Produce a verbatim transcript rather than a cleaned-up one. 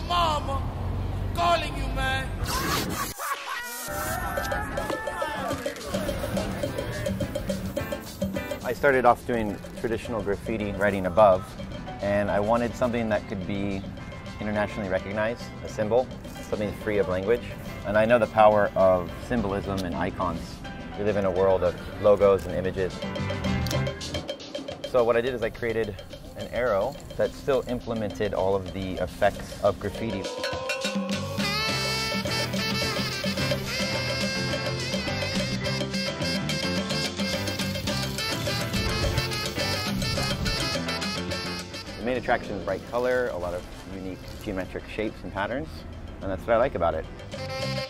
mama calling you, man. I started off doing traditional graffiti writing above, and I wanted something that could be internationally recognized, a symbol, something free of language. And I know the power of symbolism and icons. We live in a world of logos and images. So what I did is I created an arrow that still implemented all of the effects of graffiti. The main attraction is bright color, a lot of unique geometric shapes and patterns, and that's what I like about it.